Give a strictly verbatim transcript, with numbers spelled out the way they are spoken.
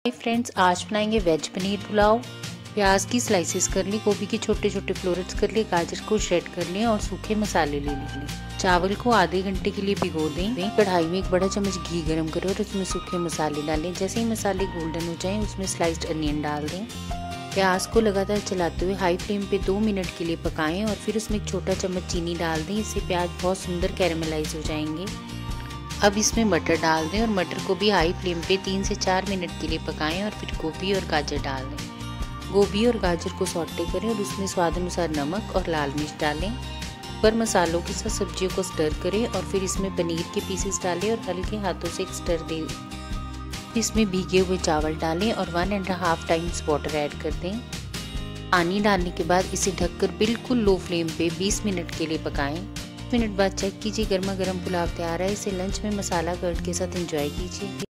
Friends, आज बनाएंगे veg paneer pulao. प्याज की स्लाइसेस कर ली, गोभी के छोटे छोटे फ्लोरेट्स कर लिए, गाजर को श्रेड कर लिए और सूखे मसाले ले लिए। चावल को आधे घंटे के लिए भिगो दें। कढ़ाई में एक बड़ा चम्मच घी गरम करें और उसमें सूखे मसाले डालें। जैसे ही मसाले गोल्डन हो जाएं, उसमें स्लाइस्ड अनियन डाल दें। प्याज को लगातार चलाते हुए हाई फ्लेम पे दो मिनट के लिए पकाएं और फिर उसमें एक छोटा चम्मच चीनी डाल दें। इससे प्याज बहुत सुंदर कैरेमलाइज हो जाएंगे। अब इसमें मटर डाल दें और मटर को भी हाई फ्लेम पे तीन से चार मिनट के लिए पकाएं और फिर गोभी और गाजर डाल दें। गोभी और गाजर को सौटे करें और उसमें स्वाद अनुसार नमक और लाल मिर्च डालें। पर मसालों के साथ सब्जियों को स्टर करें और फिर इसमें पनीर के पीसेस डालें और हल्के हाथों से एक स्टर दें। इसमें भीगे हुए चावल डालें और one and half times water add कर दें। पानी डालने के बाद इसे ढककर बिल्कुल लो फ्लेम पे बीस मिनट के लिए पकाएं। मिनट बाद चेक कीजिए, गर्मा गर्म पुलाव तैयार है। इसे लंच में मसाला कर्ड के साथ एंजॉय कीजिए।